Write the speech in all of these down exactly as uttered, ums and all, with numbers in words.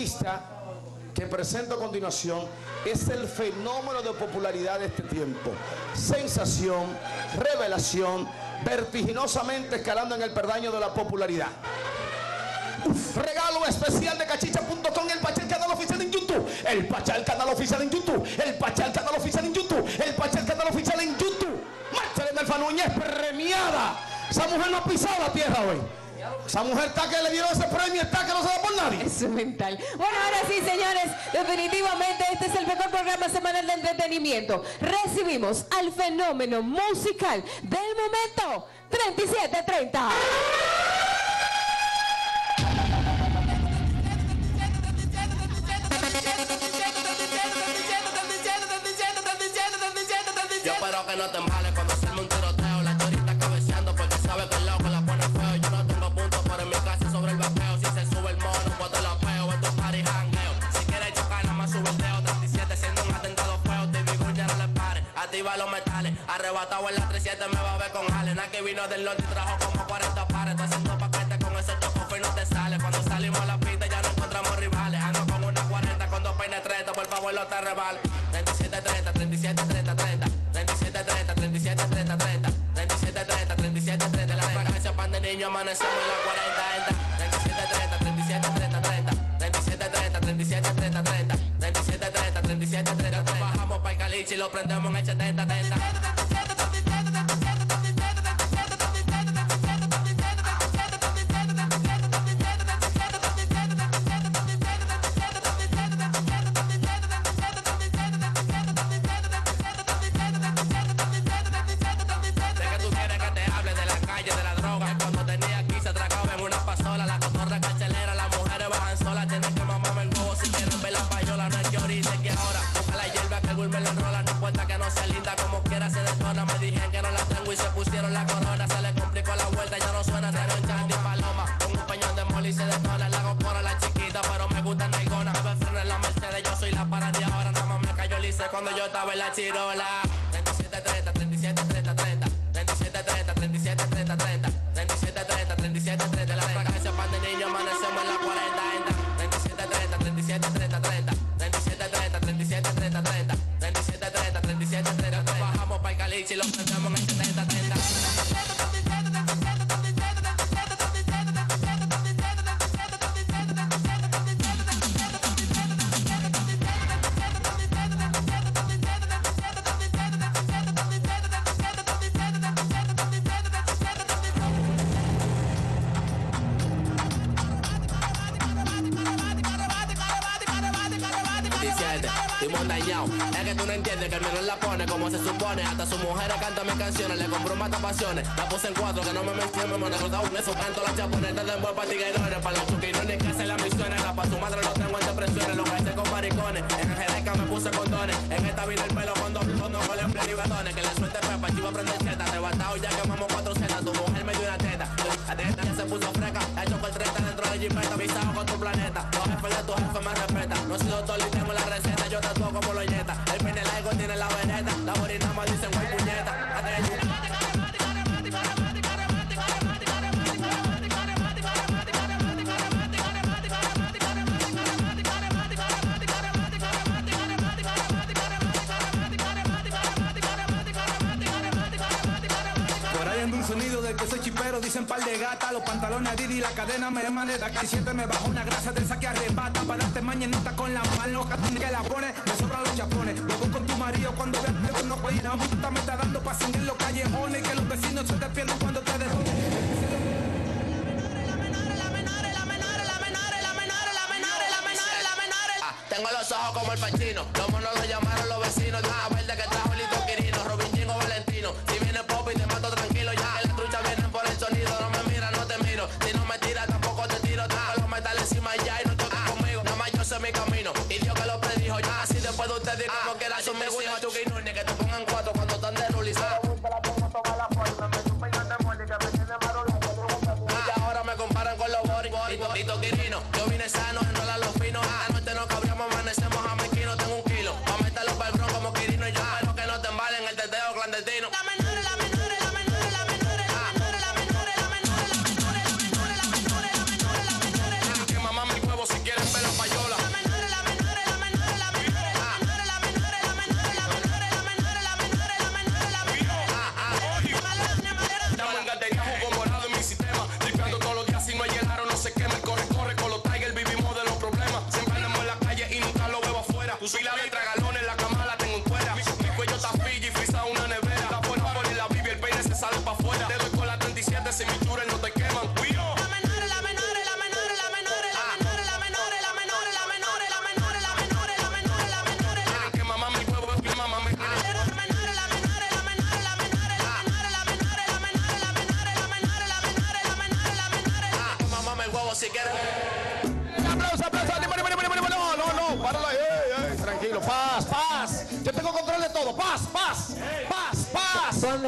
artista que presento a continuación es el fenómeno de popularidad de este tiempo. Sensación, revelación, vertiginosamente escalando en el perdaño de la popularidad. Uf, regalo especial de cachicha punto com, el Pachá, el canal oficial en YouTube. El Pachá, el canal oficial en YouTube. El Pachá, el canal oficial en YouTube. El Pachá, el canal oficial en YouTube. Marcha Melfa Núñez premiada. Esa mujer no ha pisado la tierra hoy. Esa mujer está que le dieron ese premio, está que no se da por nadie. Eso es mental. Bueno, ahora sí, señores, definitivamente este es el mejor programa semanal de entretenimiento. Recibimos al fenómeno musical del momento, treinta y siete treinta. Yo espero que no te embales cuando se me un tiroteo. La chorita cabeceando porque sabe que el loco la pone feo. Yo no tengo puntos, pero en mi casa sobre el vaqueo. Si se sube el mono, pues te lo peo. En tu party jangueo. Si quieres chocar, nada más sube el dedo. treinta y siete siendo un atentado feo. T V ya no le pare. Activa los metales. Arrebatado en la treinta y siete me va a ver con Allen. Aquí vino del norte y trajo como cuarenta pares. Te haciendo paquete con ese choco y no te sale. Cuando salimos a la pista ya no encontramos rivales. Ando con una cuarenta con dos peines treinta. Por favor, no te rebales. treinta y siete treinta, treinta y siete treinta, treinta. treinta y siete treinta, treinta y siete treinta, treinta. treinta y siete treinta, treinta y siete treinta. La fragancia pan de niño amanecemos en la cuarenta. treinta y siete treinta, treinta y siete treinta, treinta. treinta y siete treinta, treinta y siete treinta, treinta. treinta y siete treinta, treinta y siete treinta. Bajamos para el caliche y lo prendemos en el setenta treinta. Cuando yo estaba en la chirola. treinta y siete treinta, treinta y siete treinta, treinta. treinta y siete treinta, treinta y siete treinta, treinta. treinta y siete treinta, treinta y siete treinta. La fragancia pan de niño amanecemos en la cuarenta. treinta y siete treinta, treinta y siete treinta, treinta. treinta y siete treinta, treinta y siete treinta, treinta. treinta y siete treinta, treinta y siete treinta. Bajamos para el caliche y lo prendemos en el setenta treinta. Es que tú no entiendes que el menor la pone como se supone. Hasta su mujer canta mis canciones, le compro mata pasiones. La puse en cuatro, que no me menciono, me recordaba un eso. Canto las chaponetas de envuelta tiguerones. Para los chuquinones que hacen las misiones. La pa' su madre lo tengo en depresiones. Lo que hice con maricones. En Angelica me puse condones. En esta vida el pelo con doble fondo con el y batones. Que le suelte pepa, chiva prende cheta. Arrebatado ya quemamos cuatro zetas. Tu mujer me dio una teta. La teta ya se puso freca. Ha hecho con treinta dentro de jipeta. Visado con tu planeta. Los jefes de tu jefe me respetan. No soy doctor y tengo la receta. Yo tatúo como lo yeta. El pene largo tiene la veneta. La borina me dicen güey puñeta. Por ahí anda un sonido del que soy chipero. Dicen par de gata. Los pantalones Didi y la cadena me llaman de acá. Y siete me bajo una grasa de esa que arrebata. Para darte mañanita con la mano que la pone. Me sobran los chapones. Luego con tu marido cuando veas que no puede ir. La puta me está dando pa' sin en los callejones. Y que los vecinos se despiertan cuando te dejo. Tengo los ojos como el Pachino. Los monos lo llamaron los vecinos. De una verde que trajo Lito Quirino. Robin Jingo Valentino. Si viene pop y te mato tranquilo. Ya que las truchas vienen por el sonido. No me mira, no te miro. Si no me tiras tampoco te tiro. Tengo los metales encima ya y no toques conmigo. Nada más yo sé mi camino. Y Dios que lo predijo. Ya así después de ustedes como quiera son mis hijos. Chucky Núñez que te pongan cuatro cuando están de ruli. Y ahora me comparan con los boring. Lito Quirino. Yo vine sano, no la los finos. Anoche no cabríamos, amanecemos a mequino. Tengo un kilo. Pa' meterlo para el bron como Quirino. Y yo espero que no te embalen el teteo clandestino. La menor, la menor, la menor, la menor, la menor, la menor, la menor, la menor, la menor, la menor, la menor, la menor. Que mamá mi huevo si quieren ver la payola.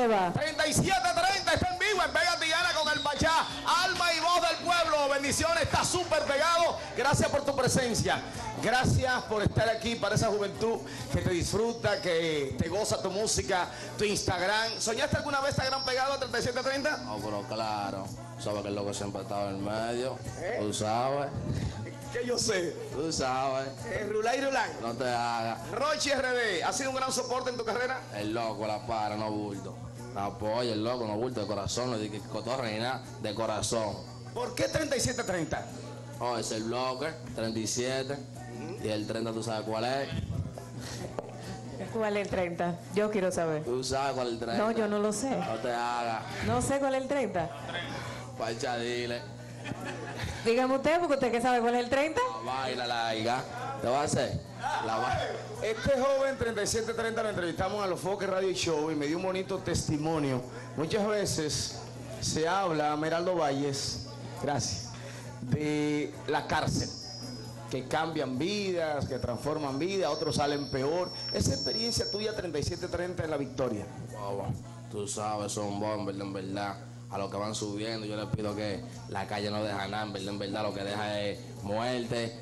se va. treinta y siete treinta está en vivo en Pégate y Gana con el Pachá, alma y voz del pueblo. Bendiciones, está súper pegado. Gracias por tu presencia. Gracias por estar aquí para esa juventud que te disfruta, que te goza tu música, tu Instagram. ¿Soñaste alguna vez Instagram pegado a treinta y siete treinta? No, pero claro. Sabes que el loco siempre estaba en el medio. ¿Eh? Tú sabes. Que yo sé. Tú sabes. Eh, Rulay Rulay. No te hagas. Rochi R D, ¿ha sido un gran soporte en tu carrera? El loco la para, no bulto. La apoya, el loco, no bulto de corazón. No dice que cotorra ni nada, de corazón. ¿Por qué treinta y siete treinta? Oh, es el bloque, treinta y siete. Y el treinta, ¿tú sabes cuál es? ¿Cuál es el treinta? Yo quiero saber. ¿Tú sabes cuál es el treinta? No, yo no lo sé. No te hagas. No sé cuál es el treinta. Pacha, dile. Dígame usted, porque usted que sabe cuál es el treinta. La baila, la hija. ¿Te va a hacer? La baila. Este joven treinta y siete treinta lo entrevistamos a Los Foques Radio y Show y me dio un bonito testimonio. Muchas veces se habla, Meraldo Valles, gracias, de la cárcel, que cambian vidas, que transforman vidas, otros salen peor. Esa experiencia tuya treinta y siete treinta en la Victoria. Wow, tú sabes, son bombers, en verdad. A los que van subiendo, yo les pido que la calle no deja nada, en verdad, en verdad, lo que deja es muerte,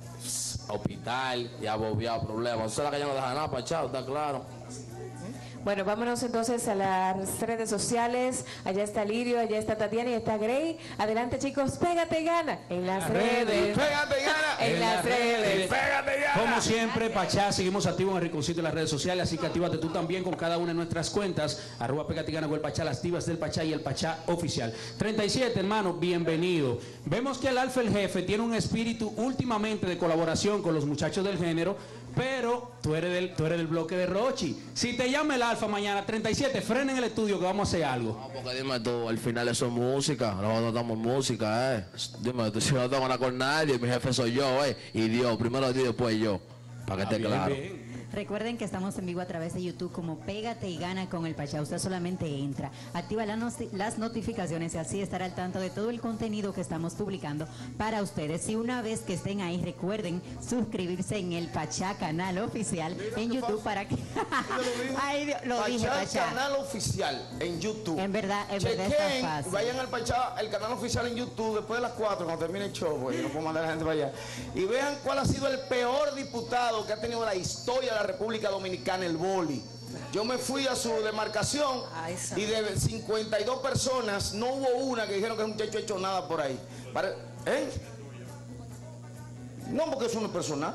hospital y abobiado problemas. Eso es la calle no deja nada, Pachá, está claro. Bueno, vámonos entonces a las redes sociales. Allá está Lirio, allá está Tatiana y está Grey. Adelante, chicos, pégate y gana en las redes. Pégate y gana En las redes. Pégate y gana. Como siempre, Pachá, seguimos activos en el Rinconcito en las redes sociales, así que actívate tú también con cada una de nuestras cuentas, arroba Pégate y Gana con el Pachá, las divas del Pachá y el Pachá oficial. treinta y siete, hermano, bienvenido. Vemos que el Alfa el Jefe tiene un espíritu últimamente de colaboración con los muchachos del género, pero tú eres del, tú eres del bloque de Rochi. Si te llama el Alfa mañana, treinta y siete, frenen el estudio que vamos a hacer algo. No, porque dime tú, al final eso es música, nosotros damos música, eh. Dime tú, si no tengo nada con nadie, mi jefe soy yo, eh. Y Dios, primero Dios, después yo, para que esté Bien, claro. bien. Recuerden que estamos en vivo a través de YouTube como Pégate y Gana con el Pachá. Usted solamente entra, activa la no- las notificaciones y así estará al tanto de todo el contenido que estamos publicando para ustedes. Y una vez que estén ahí, recuerden suscribirse en el Pachá canal oficial en YouTube para que... Ay, Dios, lo dije, Pachá, Pachá. canal oficial en YouTube. En verdad, en verdad está Chequen, fácil. vayan al Pachá, el canal oficial en YouTube, después de las cuatro, cuando termine el show, porque yo no puedo mandar a la gente para allá. Y vean cuál ha sido el peor diputado que ha tenido la historia de la República Dominicana, el boli. Yo me fui a su demarcación y de cincuenta y dos personas no hubo una que dijeron que el muchacho ha hecho nada por ahí. Para- ¿Eh? No, porque eso no es personal.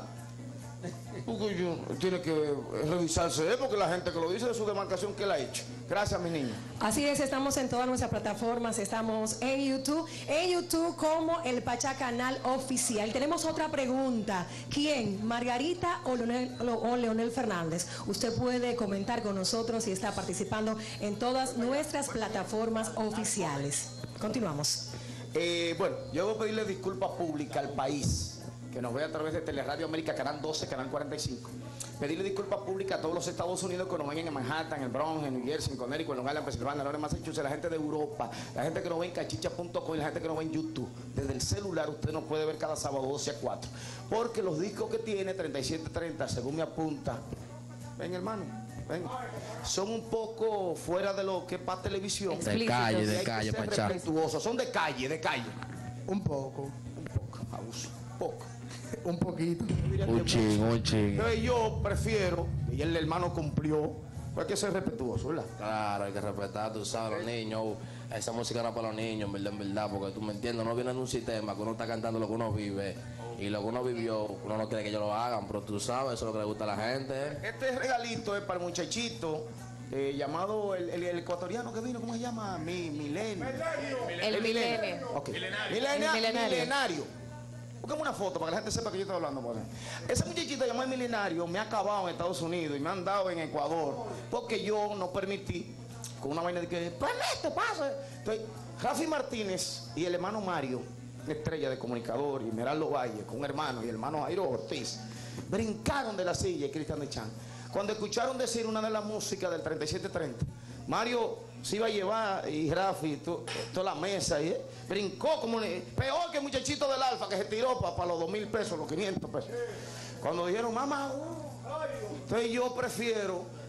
Porque yo, tiene que revisarse, ¿eh? Porque la gente que lo dice de su demarcación, ¿qué la ha hecho? Gracias, mis niños. Así es, estamos en todas nuestras plataformas, estamos en YouTube, en YouTube como el Pachá Canal Oficial. Tenemos otra pregunta, ¿quién? ¿Margarita o Leonel, o Leonel Fernández? Usted puede comentar con nosotros y está participando en todas nuestras plataformas oficiales. Continuamos. Eh, bueno, yo voy a pedirle disculpas públicas al país que nos ve a través de Teleradio América, Canal doce, Canal cuarenta y cinco. Pedirle disculpas públicas a todos los Estados Unidos que nos ven en Manhattan, en el Bronx, en New Jersey, en Connecticut, en Long Island, Pensilvania, en Massachusetts, la gente de Europa, la gente que nos ve en cachicha punto com y la gente que nos ve en YouTube. Desde el celular usted nos puede ver cada sábado doce a cuatro. Porque los discos que tiene, treinta y siete treinta, según me apunta, ven hermano, ven, son un poco fuera de lo que es para televisión. De calle, Y de hay calle, que ser Pachá. respetuosos. Son de calle, de calle. Un poco, Un poco, abuso, poco. un poquito. Un ching, un ching. Entonces yo prefiero, y el hermano cumplió, pues hay que ser respetuoso, ¿verdad? Claro, hay que respetar, tú sabes, los niños. Esa música no es para los niños, en verdad, en verdad, porque tú me entiendes, no viene en un sistema que uno está cantando lo que uno vive. Y lo que uno vivió, uno no quiere que ellos lo hagan, pero tú sabes, eso es lo que le gusta a la gente. ¿eh? Este regalito es para el muchachito eh, llamado el, el- el ecuatoriano que vino, ¿cómo se llama? Mi, milenio. El milenio. Ok. Milenia- El milenario. milenario. Busquemos una foto para que la gente sepa que yo estoy hablando. Por ejemplo. Ese muchachito llamado el milenario me ha acabado en Estados Unidos y me han dado en Ecuador porque yo no permití con una vaina de que, pues esto pasa. Entonces, Rafi Martínez y el hermano Mario, estrella de comunicador, y Meraldo Valle, con un hermano, y el hermano Jairo Ortiz, brincaron de la silla y Cristian de Chan. Cuando escucharon decir una de las músicas del treinta y siete treinta, Mario se iba a llevar, y Rafi, to- toda la mesa, y eh, brincó como un- peor que el muchachito del Alfa que se tiró para los dos mil pesos, los quinientos pesos. Cuando dijeron, mamá, uh, entonces yo prefiero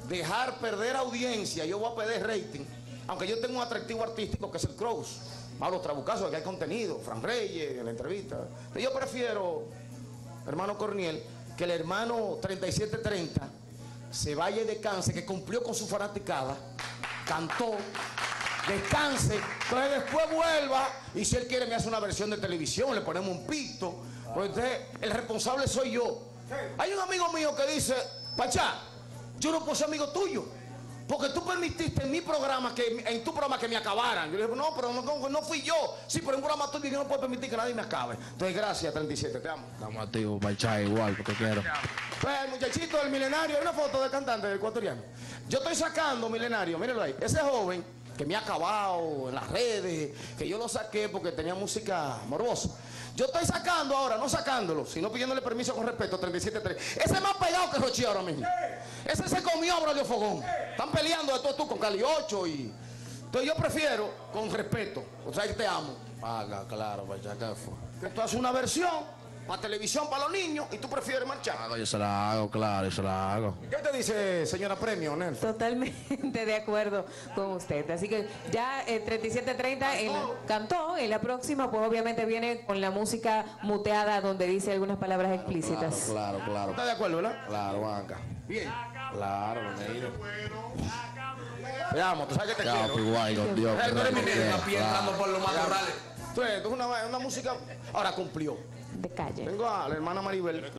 dejar perder audiencia, yo voy a perder rating, aunque yo tengo un atractivo artístico que es el Cross, Pablo Trabucazo, que hay contenido, Fran Reyes en la entrevista. Pero yo prefiero, hermano Corniel, que el hermano treinta y siete treinta se vaya y descanse, que cumplió con su fanaticada, cantó, descanse, entonces después vuelva y si él quiere me hace una versión de televisión, le ponemos un pito, pues entonces el responsable soy yo. Hay un amigo mío que dice, Pachá, yo no puedo ser amigo tuyo, porque tú permitiste en mi programa, que en tu programa que me acabaran. Yo le digo, no, pero no, no, no fui yo. Sí, pero en un programa tuyo yo no puedo permitir que nadie me acabe. Entonces, gracias, treinta y siete, te amo. Estamos activos, Pachá, igual, porque quiero. Pues el muchachito del milenario, hay una foto del cantante del ecuatoriano. Yo estoy sacando milenario, mírenlo ahí. Ese joven que me ha acabado en las redes, que yo lo saqué porque tenía música morbosa. Yo estoy sacando ahora, no sacándolo, sino pidiéndole permiso con respeto, treinta y siete tres. Ese es más pegado que Rochi ahora mismo. Ese se comió a Braulio Fogón. Están peleando de todo tú con Cali ocho y... Entonces yo prefiero, con respeto, o sea que te amo. Paga, claro, Pachá, ¿qué fue? Que tú haces una versión para televisión para los niños y tú prefieres marchar. Hago, yo se la hago, claro, yo se la hago. ¿Qué te dice, señora Premio, Nelson? Totalmente de acuerdo con usted. Así que ya eh, treinta y siete treinta en la- cantó. En la próxima, pues obviamente viene con la música muteada donde dice algunas palabras explícitas. Claro, claro, ¿Estás de acuerdo, verdad? claro, banca. Bien. Claro, lo negro. Te amo, tú sabes que te Ya, quiero. pues guay, con Dios. Eh, tú eres mi que nena, te quiero, claro. por los matorrales. Tú eres- tú es una, una música... Ahora cumplió. De calle. Tengo a la hermana Maribel.